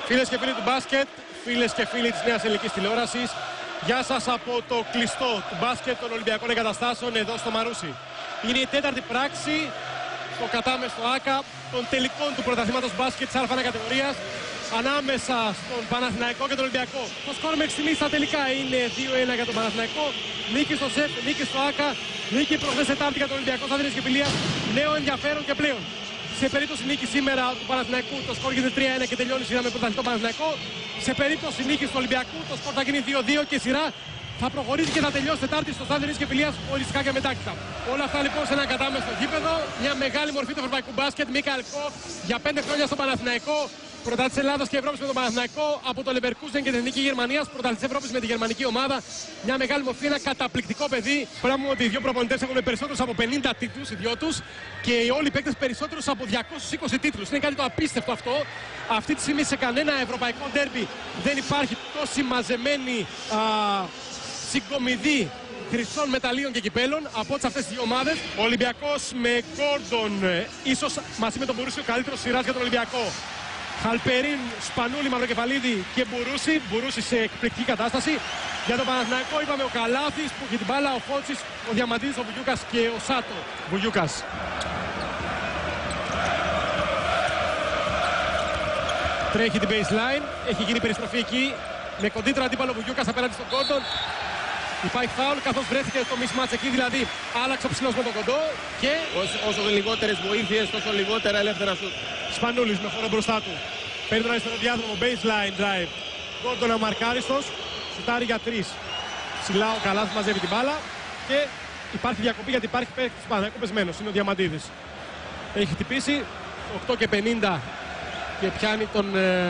Φίλες και φίλοι του μπάσκετ, φίλες και φίλοι της Νέας Ελληνικής Τηλεόρασης, γεια σας από το κλειστό του μπάσκετ των Ολυμπιακών Εγκαταστάσεων εδώ στο Μαρούσι. Είναι η τέταρτη πράξη στο κατάμεστο ΆΚΑ των τελικών του πρωταθλήματος μπάσκετ της Α1 κατηγορίας ανάμεσα στον Παναθηναϊκό και τον Ολυμπιακό. Το σκορ μέχρι στιγμής στα τελικά είναι 2-1 για τον Παναθηναϊκό, νίκη στο ΣΕΦ, νίκη στο ΆΚΑ, νίκη προχθές Τετάρτη για τον Ολυμπιακό στα Δίνες και Πηλίας, νέο ενδιαφέρον και πλέον. Σε περίπτωση νίκη σήμερα του Παναθηναϊκού το σκορ γίνεται 3-1 και τελειώνει η σειρά με πρωταθλητικό Παναθηναϊκό. Σε περίπτωση νίκης του Ολυμπιακού το σκορ θα γίνει 2-2 και η σειρά θα προχωρήσει και θα τελειώσει Τετάρτη στο Στάδιο Δίνες και Πηλίας οριστικά και μετάκτητα. Όλα αυτά λοιπόν σε ένα κατάμεστο γήπεδο, μια μεγάλη μορφή του ευρωπαϊκού μπάσκετ. Μίκαελ Κοφ για 5 χρόνια στο Παναθηναϊκό. Πρωταθλητής Ελλάδας και Ευρώπης με τον Παναθηναϊκό, από το Leverkusen και την Εθνική Γερμανίας. Πρωταθλητής Ευρώπης με τη γερμανική ομάδα. Μια μεγάλη μορφή, ένα καταπληκτικό παιδί. Πράγμα ότι οι δύο προπονητές έχουν περισσότερους από 50 τίτλους, οι δυο τους. Και όλοι οι παίκτες περισσότερους από 220 τίτλους. Είναι κάτι το απίστευτο αυτό. Αυτή τη στιγμή σε κανένα ευρωπαϊκό ντέρμπι δεν υπάρχει τόση μαζεμένη συγκομιδή χρυσών μεταλλίων και κυπέλων από όλες αυτές τις δύο ομάδες. Ο Ολυμπιακός με Γκόρντον, ίσως μαζί με τον Μπουρούση ο καλύτερος σειράς για τον Ολυμπιακό. Χαλπερίν, Σπανούλη, Μαυροκεφαλίδη και Μπουρούση. Μπουρούση σε εκπληκτική κατάσταση. Για τον Παναθηναϊκό είπαμε ο Καλάθης που έχει την μπάλα, ο Φώτσης, ο Διαμαντίδης, ο Βουγιούκας και ο Σάτο. Βουγιούκας. Τρέχει την baseline, έχει γίνει περιστροφή εκεί. Με κοντύτερο αντίπαλο Βουγιούκας απέναντι στον Γκόρντον. Υπάρχει φάουλ καθώς βρέθηκε το mismatch εκεί, δηλαδή άλλαξε ο ψηλός με τον κοντό και όσο λιγότερες βοήθειες, τόσο λιγότερα ελεύθερα σουτ. Σπανούλης με χώρο μπροστά του. Παίρνει τον αριστερό διάδρομο, baseline drive. Γκόρντον αμαρκάριστος, σουτάρει για 3. Ψηλά ο Καλάθης μαζεύει την μπάλα και υπάρχει διακοπή γιατί υπάρχει παίκτης του Παναθηναϊκού πεσμένος, είναι ο Διαμαντίδης. Έχει χτυπήσει 8 και 50 και πιάνει τον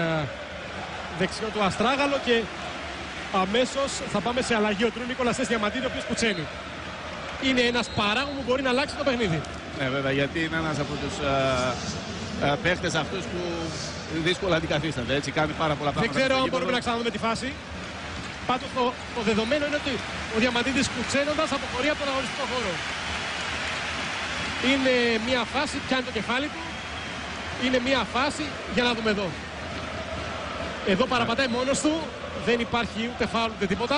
δεξιό του αστράγαλο και αμέσως θα πάμε σε αλλαγή. Ο Τρου Νίκολας Ες Διαμαντίδη, ο οποίος κουτσένει. Είναι ένας παράγων που μπορεί να αλλάξει το παιχνίδι. Ναι, βέβαια, γιατί είναι ένας από τους παίχτες αυτούς που δύσκολα αντικαθίστανται. Έτσι, κάνει πάρα πολλά πράγματα. Δεν ξέρω αν μπορούμε να ξαναδούμε τη φάση. Πάντως το δεδομένο είναι ότι ο Διαμαντίδης κουτσένοντας αποχωρεί από τον αγωνιστικό χώρο. Είναι μια φάση, πιάνει το κεφάλι του. Είναι μια φάση, για να δούμε εδώ. Εδώ παραπατάει μόνος του. Δεν υπάρχει ούτε φάουλ ούτε τίποτα.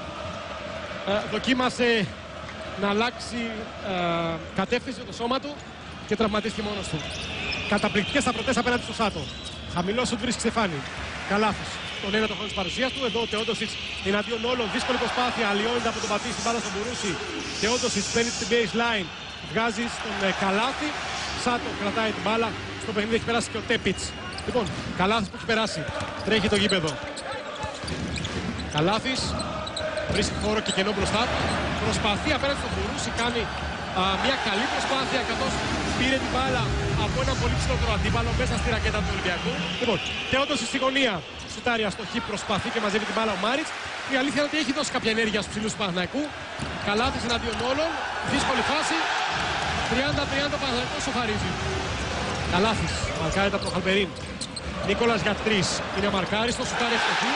Δοκίμασε να αλλάξει κατεύθυνση το σώμα του και τραυματίστηκε μόνος του. Καταπληκτικές σταυρωτές απέναντι στο Σάτο. Χαμηλός σουτ βρίσκει στεφάνι. Καλάθος. Τον ένα το χρόνο της παρουσίας του. Εδώ ο Τεόντοσιτς εναντίον όλων. Δύσκολη προσπάθεια. Αλλοιώνεται από τον πατή στην μπάλα στον Μπουρούση. Τεόντοσιτς παίρνει στην baseline. Βγάζει στον Καλάθη. Σάτο κρατάει την μπάλα. Στο παιχνίδι έχει περάσει και ο Τέπιτς. Λοιπόν, Καλάθης που έχει περάσει. Τρέχει το γήπεδο. Καλάθης βρίσκει χώρο και κενό μπροστά του. Προσπαθεί απέναντι στον Μπουρούση. Κάνει μια καλή προσπάθεια καθώς πήρε την μπάλα από ένα πολύ ψηλότερο αντίπαλο μέσα στη ρακέτα του Ολυμπιακού. Λοιπόν, Τεόντοσιτς στη γωνία. Σουτάρει αστοχή, προσπαθεί και μαζεύει την μπάλα ο Μάριτς. Η αλήθεια είναι ότι έχει δώσει κάποια ενέργεια στους ψηλούς του Παναθηναϊκού. Καλάθης εναντίον όλων. Δύσκολη φάση. 30-30 ο Παναθηναϊκός σοφαρίζει. Καλάθης μαρκάρεται από τον Χαλπερίν. Νίκολας για 3. Είναι αμαρκάριστο, σουτάρει αστοχή.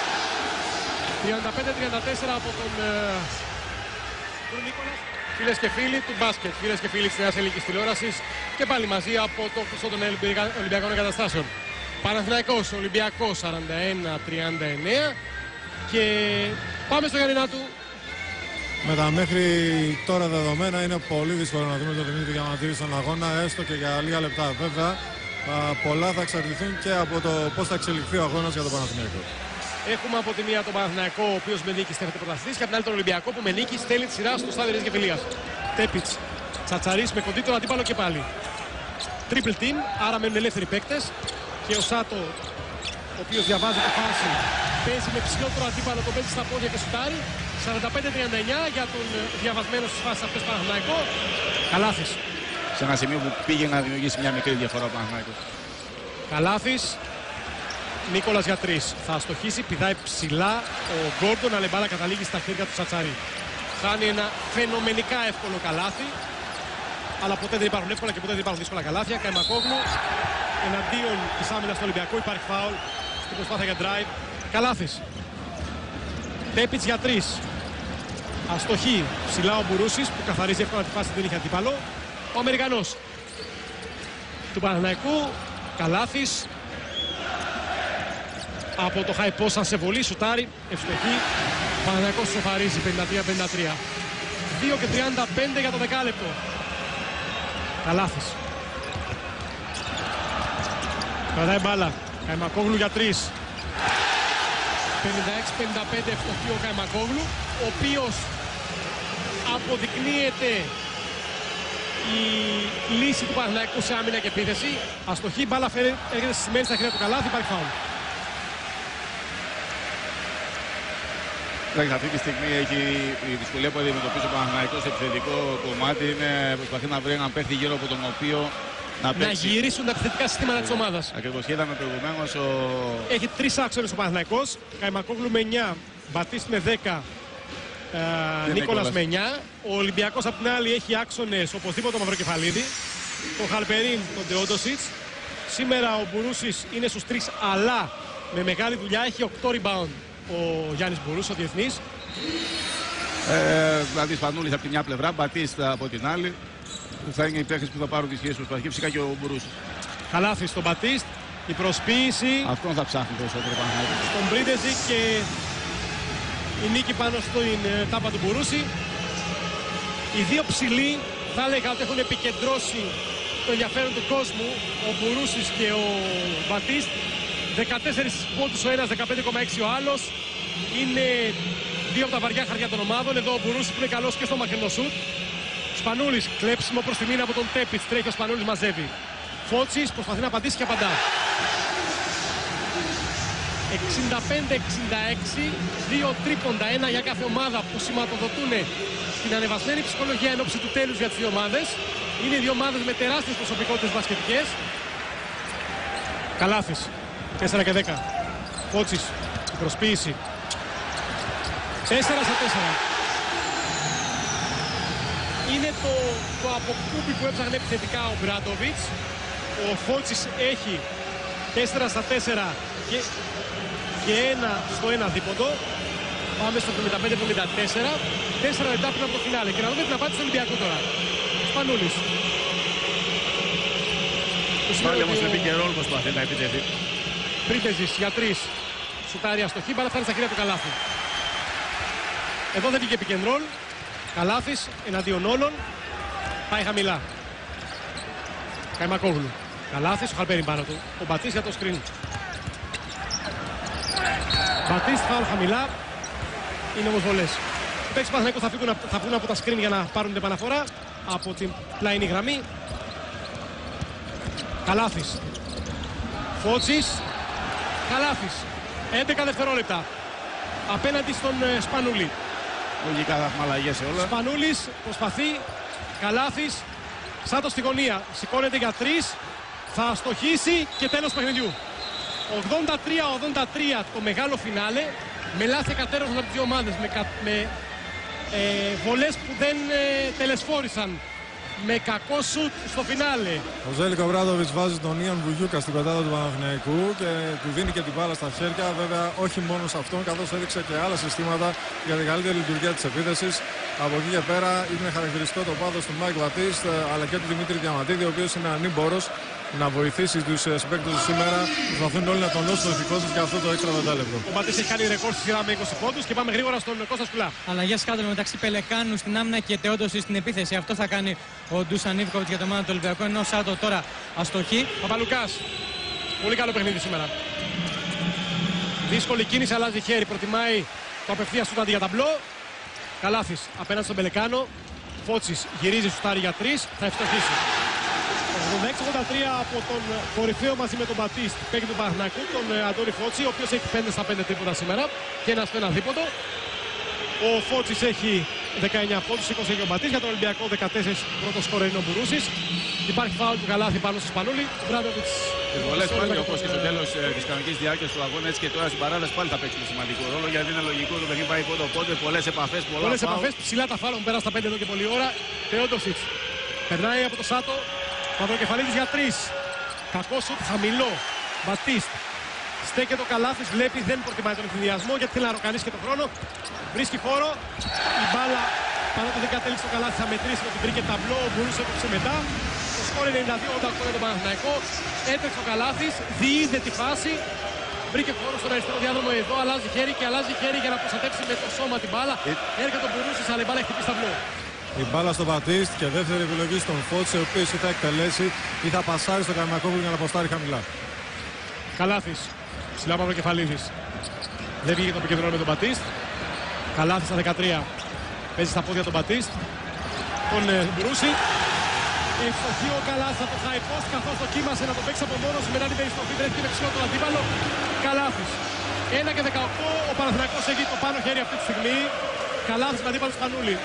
35-34 από τον Νίκολας. Φίλες και φίλοι του μπάσκετ, φίλες και φίλοι της Νέας Ελληνικής Τηλεόρασης και πάλι μαζί από το κλειστό των Ολυμπιακών Εγκαταστάσεων. Παναθηναϊκός, Ολυμπιακός 41-39 και πάμε στο Γιαννηνάτου. Με τα μέχρι τώρα δεδομένα είναι πολύ δύσκολο να δούμε το παιχνίδι του Διαμαντίδη στον αγώνα, έστω και για λίγα λεπτά. Βέβαια, πολλά θα εξαρτηθούν και από το πώς θα εξελιχθεί ο αγώνας για τον Παναθηναϊκό. Έχουμε από τη μία τον Παναθηναϊκό, ο οποίος με νίκη στέφεται πρωταθλητής, και από την άλλη τον Ολυμπιακό που με νίκη στέλνει τη σειρά στο Στάδιο Δίνες και Πηλίας. Τέπιτς, Τσατσαρίς με κοντύτερο αντίπαλο και πάλι. Triple team, άρα μένουν ελεύθεροι παίκτες. Και ο Σάτο, ο οποίος διαβάζει τη φάση, παίζει με ψηλότερο αντίπαλο, τον παίζει στα πόδια και σουτάρει. 45-39 για τον διαβασμένο στις φάσεις αυτές Παναθηναϊκό. Καλάθης. Σε ένα σημείο που πήγε να δημιουργήσει μια μικρή διαφορά ο Παναθηναϊκός. Καλάθης. Νίκολας για 3. Θα αστοχίσει, πηδάει ψηλά ο Γκόρντον, αλλά η μπάλα καταλήγει στα χέρια του Τσατσαρί. Κάνει ένα φαινομενικά εύκολο καλάθι. Αλλά ποτέ δεν υπάρχουν εύκολα και ποτέ δεν υπάρχουν δύσκολα καλάθια. Καϊμακόγλου εναντίον της άμυνας του Ολυμπιακού. Υπάρχει φάουλ στην προσπάθεια για drive. Καλάθης. Τέπιτς για 3. Αστοχή. Ψηλά ο Μπουρούσης που καθαρίζει εύκολα τη φάση, δεν είχε αντίπαλο. Ο Αμερικανός του Παναθηναϊκού. Καλάθης. από το high post, σαν σε βολή, σουτάρει, ευστοχή. Παναθηναϊκός σοφαρίζει 53-53. 2 και 35 για το δεκάλεπτο. Καλάθης. Κρατάει μπάλα. Καϊμακόγλου για 3. 56-55 ευστοχή ο Καϊμακόγλου, ο οποίος αποδεικνύεται η λύση του Παναθηναϊκού σε άμυνα και επίθεση. Αστοχή, μπάλα έρχεται στημένη στα χέρια του Καλάθη, υπάρχει φάουλ. Αυτή τη στιγμή έχει η δυσκολία που αντιμετωπίζει ο Παναθηναϊκός σε επιθετικό κομμάτι. Προσπαθεί να βρει έναν παίχτη γύρω από τον οποίο να γυρίσουν τα επιθετικά συστήματα της ομάδας. Ακριβώς, είδαμε προηγουμένως Έχει 3 άξονες ο Παναθηναϊκός. Καϊμακόγλου με 9, Μπατίστη με 10, Νίκολας με 9. Ο Ολυμπιακός απ' την άλλη έχει άξονες οπωσδήποτε τον Μαυροκεφαλίδη, τον Χαλπερίν, τον Τεόντοσιτς. Σήμερα ο Μπουρούσης είναι στους 3, αλλά με μεγάλη δουλειά έχει 8 rebound ο Γιάννης Μπουρούσης, ο διεθνής. Δηλαδή Σπανούλης από τη μια πλευρά, Μπατίστα από την άλλη. Θα είναι οι παίκτες που θα πάρουν τις σχέσεις προσπαθείς, φυσικά και ο Μπουρούσης. Καλάθι στον Μπατίστ, η προσποίηση. Αυτόν θα ψάχνει περισσότερο πάνω. Στον Μπρίντεζη και η νίκη πάνω στην τάπα του Μπουρούση. Οι δύο ψηλοί θα έλεγα ότι έχουν επικεντρώσει το ενδιαφέρον του κόσμου, ο Μπουρούσης και ο Μπατίστ. 14 πόντους ο ένας, 15,6 ο άλλος. Είναι δύο από τα βαριά χαρτιά των ομάδων. Εδώ ο Μπουρούσης που είναι καλός και στο μακρινό σουτ. Σπανούλης, κλέψιμο προς τη μήνα από τον Τέπιτς. Τρέχει ο Σπανούλης, μαζεύει. Φώτσης προσπαθεί να απαντήσει και απαντά. 65-66, 2 τρίποντα, ένα για κάθε ομάδα που σηματοδοτούν την ανεβασμένη ψυχολογία εν ώψη του τέλους για τις δύο ομάδες. Είναι δύο ομάδες με τεράστιες προσωπικότητες μπασκετικές. Καλάθης, 4 και 10. Φώτσης, η προσποίηση. 4-4. Είναι το αποκούπι που έψαχνε επιθετικά ο Μπράντοβιτς. Ο Φώτσης έχει 4-4 και 1 δίποντο. Πάμε στο 75-74. 4 λεπτά πριν από το φινάλε. Και να δούμε την απάντηση του Ολυμπιακού τώρα. Σπανούλης. Πάλι όμως με πήγε ρόλο προσπαθεί να επιτεθεί. Πρίτεζης για 3. Σουτάρει αστοχή, μπάλα φτάνει στα χέρια του Καλάθη. Εδώ δεν πήγε pick and roll. Καλάθης εναντίον όλων. Πάει χαμηλά. Καϊμακόγλου. Καλάθης, ο Χαλπέριν πάνω του. Ο Μπατής για το screen. Μπατής, φάουλ χαμηλά. Είναι όμως βολές. Οι παίκτες του Παναθηναϊκού θα βγουν από τα screen για να πάρουν την επαναφορά. Από την πλαϊνή γραμμή. Καλάθης. Φώτσης. Καλάθης. 11 δευτερόλεπτα. Απέναντι στον Σπανούλη. Λογικά θα έχουμε αλλαγές σε όλα. Σπανούλης προσπαθεί. Καλάθης. Σάτος στη γωνία. Σηκώνεται για 3. Θα αστοχίσει και τέλος του παιχνιδιού. 83-83 το μεγάλο φινάλε. Με λάθη εκατέρωθαν από τις δύο ομάδες. Με βολές που δεν τελεσφόρησαν. Με κακό σουτ στο φινάλε. Ο Ζέλικο Μπράντοβιτς βάζει τον Ιαν Βουγιούκα στην πετάδα του Παναθηναϊκού και του δίνει και την μπάλα στα χέρια. Βέβαια, όχι μόνο σε αυτόν, καθώς έδειξε και άλλα συστήματα για την καλύτερη λειτουργία της επίθεσης. Από εκεί και πέρα είναι χαρακτηριστικό το πάθος του Μάικ Μπατίστ αλλά και του Δημήτρη Διαμαντίδη, ο οποίος είναι ανήμπορος να βοηθήσει τους συμπαίκτες του σήμερα. Προσπαθούν όλοι να τονώσουν το ηθικό τους για αυτό το έξτρα πεντάλεπτο. Ο Μπατίστ έχει κάνει ρεκόρ στη σειρά με 20 πόντους και πάμε γρήγορα στον Κώστα Σκουλά. Αλλαγές κάτω μεταξύ Πελεκάνου στην άμυνα και Τεόντοση στην επίθεση. Αυτό θα κάνει ο Ντούσαν Ιβκοβιτς για το ομάδα του Ολυμπιακού. Ενώ ο Σάτο τώρα αστοχή. Παπαλουκάς. Πολύ καλό παιχνίδι σήμερα. Δύσκολη κίνηση, αλλάζει χέρι. Προτιμάει το απευθείας του αντί για ταμπλό. Καλάθης απέναντι στον Πελεκάνο. Φώτσης γυρίζει σουτάρει για 3. Θα ευστοχίσει. 86-83 από τον κορυφαίο μαζί με τον Μπατίστ, παίκτη του Παναθηναϊκού, τον Αντώνη Φώτση, ο οποίος έχει 5 στα 5 τρίποτα σήμερα και ένα στο ένα δίποντο. Ο Φώτσης έχει 19 πόντους, 20 έχει ο Μπατίστ. Για τον Ολυμπιακό 14 πρώτο σκόρερ είναι ο Μπουρούσης. Υπάρχει φάουλ του Καλάθη πάνω στο Σπανούλη. Μπράντοβιτς. Οι βολές πάλι όπως και στο τέλος της κανονικής διάρκειας του αγώνα, έτσι και τώρα στην παράδοση πάλι θα παίξουν σημαντικό ρόλο, γιατί είναι λογικό το παιχνίδι πάει πόντο-πόντο, πολλές επαφές, πολλές επαφές, ψηλά τα φάουλ, πέρα στα 5 εδώ και πολλή ώρα. Τεόντοσιτς περνάει από το Σάτο. Μαυροκεφαλίδης για 3. Κακό σουτ, χαμηλό. Μπατίστ. Στέκεται ο Καλάθης, βλέπει, δεν προτιμάει τον ευθυνδιασμό γιατί θέλει να ροκανίσει και τον χρόνο. Βρίσκει χώρο. Η μπάλα πάνω που δεν κατέληξε το Καλάθης θα μετρήσει ότι βρήκε ταμπλό. Μπορούσε να το μετά. Το σκόρ είναι 92-88 για τον Παναθηναϊκό. Έτρεξε ο Καλάθης, διείδε τη φάση. Βρήκε χώρο στον αριστερό διάδρομο εδώ, αλλάζει χέρι και αλλάζει χέρι για να προστατεύσει με το σώμα την μπάλα. Έρχεται ο Μπουρούσης, αλλά η μπάλα έχει χτυπήσει ταμπλό. Η μπάλα στον Μπατίστ και δεύτερη επιλογή στον Φώτση, ο οποίος ή θα εκτελέσει ή θα πασάρει στον Καρμακόπουλο για να αποστάρει χαμηλά. Καλάθης, ψηλά Μαυροκεφαλίδης. Δεν βγήκε το επικεντρώνει με τον Μπατίστ. Καλάθης στα 13. Παίζει στα πόδια τον Μπατίστ. Τον Μπουρούση. Ευστοχεί ο Καλάθης από το high post, καθώς δοκίμασε να το παίξει από μόνος μετά την περιστροφή. Βρέθηκε με ψηλό τον αντίπαλο. Καλάθης. 1 και 18. Ο Παναθηναϊκός έχει το πάνω χέρι αυτή τη στιγμή. Καλάθης με αντίπαλο Σπανούλη.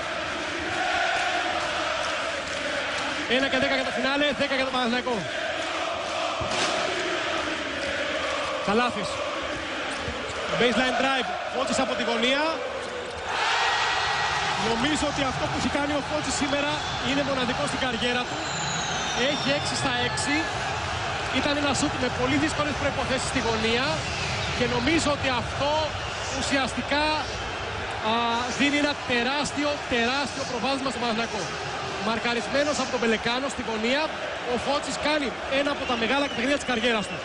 1 και 10 για το φινάλε, 10 για τον Παναθηναϊκό. Καλάθης. Baseline drive. Φώτης από τη γωνία. Νομίζω ότι αυτό που έχει κάνει ο Φώτης σήμερα είναι μοναδικό στην καριέρα του. Έχει 6 στα 6. Ήταν ένα σούτ με πολύ δύσκολες προϋποθέσεις στη γωνία. Και νομίζω ότι αυτό ουσιαστικά δίνει ένα τεράστιο προβάδισμα στο Παναθηναϊκό. Μαρκαρισμένος από τον Πελεκάνο στη γωνία, ο Φώτσης κάνει ένα από τα μεγάλα παιχνίδια της καριέρας του.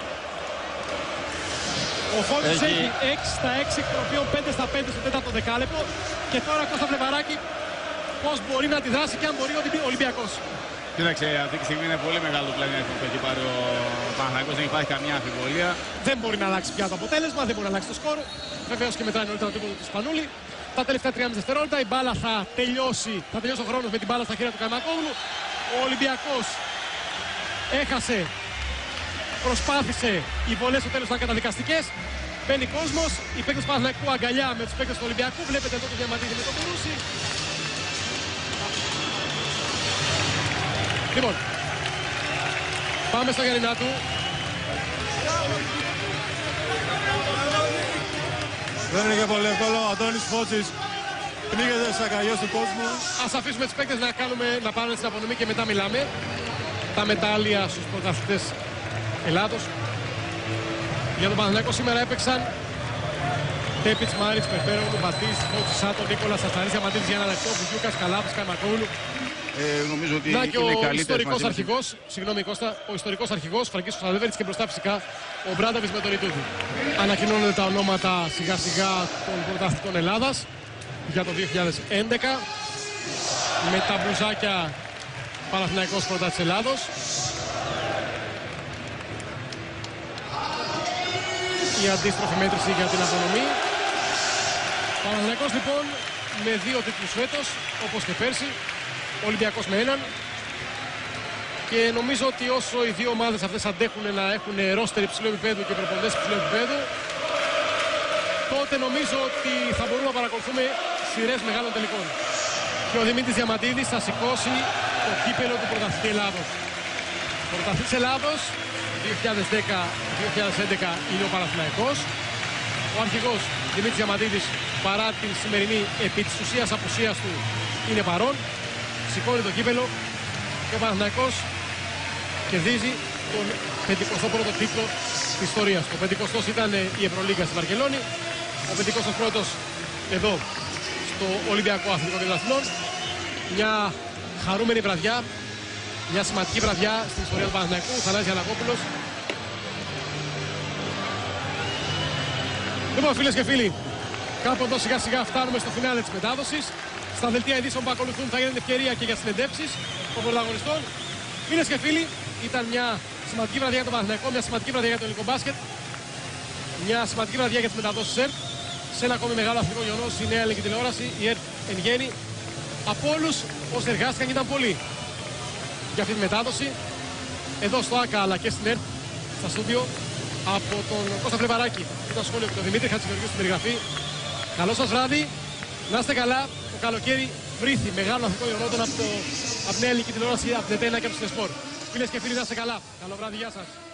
Ο Φώτης έχει 6 στα 6, εκ των οποίων 5 στα 5 στο τέταρτο δεκάλεπτο. Και τώρα Κώστα Βλεβαράκη πώς μπορεί να αντιδράσει και αν μπορεί ο Ολυμπιακός. Κοίταξε, αυτή τη στιγμή είναι πολύ μεγάλο πλανήτη που έχει πάρει ο Παναθηναϊκός, δεν υπάρχει καμία αμφιβολία. Δεν μπορεί να αλλάξει πια το αποτέλεσμα, δεν μπορεί να αλλάξει το σκορ. Βεβαίως και μετράει νωρίτερα το τύπο του Σπανούλη. Τα τελευταία 3,5 δευτερόλεπτα η μπάλα θα τελειώσει ο χρόνος με την μπάλα στα χέρια του Καρμακόγλου. Ο Ολυμπιακός έχασε, προσπάθησε, οι βολές στο τέλος ήταν καταδικαστικές. Μπαίνει κόσμος, οι παίκτες του Παναθηναϊκού αγκαλιά με τους παίκτες του Ολυμπιακού. Βλέπετε εδώ το Διαμαντίδη με τον Μπουρούση. Λοιπόν, πάμε στο Γιαννινάτου. Δεν είναι και πολύ εύκολο. Ο Αντώνης Φώτσης πνίγεται στις αγκαλιές του κόσμου. Ας αφήσουμε τους παίκτες να πάρουν την απονομή και μετά μιλάμε. Τα μετάλλια στους πρωταθλητές Ελλάδος. Για τον Παναθηναϊκό σήμερα έπαιξαν Τέπιτς, Μάριτς, Περπέρογλου, Μπατίστ, Φώτης, Σάτο, Νίκολας, Αστανής, Διαμαντίδης, Γιάννα Λεπτό, Βουγιούκας, Καλάθης, Καρμακόγλου. Νομίζω ότι Να και ο είναι ιστορικός αρχηγός, συγγνώμη Κώστα, ο ιστορικός αρχηγός Φραγκίσκος Αλεβέριτς και μπροστά φυσικά ο Μπράντοβιτς με τον Ιτούδη. Ανακοινώνονται τα ονόματα σιγά σιγά των πρωταθλητών Ελλάδας για το 2011 με τα μπλουζάκια Παναθηναϊκός πρώτα της Ελλάδος. Η αντίστροφη μέτρηση για την απονομή. Παναθηναϊκός λοιπόν με 2 τίτλους φέτος, όπως και πέρσι. Ολυμπιακός με 1. Και νομίζω ότι όσο οι δύο ομάδες αυτές αντέχουν να έχουν ρόστερ υψηλού επίπεδου και προπονητές υψηλού επίπεδου, τότε νομίζω ότι θα μπορούμε να παρακολουθούμε σειρές μεγάλων τελικών. Και ο Δημήτρης Διαμαντίδης θα σηκώσει το κύπελο του πρωταθλητή Ελλάδος. Ο πρωταθλητής Ελλάδος 2010-2011 είναι ο Παναθηναϊκός. Ο αρχηγός Δημήτρης Διαμαντίδης, παρά την σημερινή επί της ουσίας απουσίας του, είναι παρόν. Σηκώνει το κύπελο και ο Παναθηναϊκός κερδίζει τον 51ο τίτλο της ιστορίας. Το 50ος ήταν η Ευρωλίγκα στη Βαρκελόνη. Ο 51ος εδώ στο Ολυμπιακό Αθλητικό Κέντρο Αθηνών. Μια χαρούμενη βραδιά, μια σημαντική βραδιά στην ιστορία του Παναθηναϊκού. Θανάσης Γιαννακόπουλος. Λοιπόν, φίλες και φίλοι, κάπου εδώ σιγά σιγά φτάνουμε στο φινάλε της μετάδοσης. Στα δελτία ειδήσεων που ακολουθούν θα γίνει ευκαιρία και για συνεντεύξεις των πρωταγωνιστών. Φίλες και φίλοι, ήταν μια σημαντική βραδιά για τον Παναθηναϊκό, μια σημαντική βραδιά για το ελληνικό μπάσκετ, μια σημαντική βραδιά για τις μεταδόσεις ΕΡΤ. Σε ένα ακόμη μεγάλο αθλητικό γεγονός, η νέα ελληνική τηλεόραση, η ΕΡΤ εν γέννη. Από όλους όσοι εργάστηκαν ήταν πολλοί για αυτή τη μετάδοση. Εδώ στο ΆΚΑ αλλά και στην ΕΡΤ, στα στούντιο, από τον Κώστα Βλεβαράκη, το σχόλιο και τον Δημήτρη Χατζηγεωργίου στην περιγραφή. Καλό σας βράδυ, να είστε καλά. Το καλοκαίρι βρήθη μεγάλο αθλητικό γεγονότων από την νέα ελληνική τηλεόραση, από την ΕΤΕΝΑ και από την Σπορ. Φίλες και φίλοι, να είστε καλά. Καλό βράδυ, γεια σας.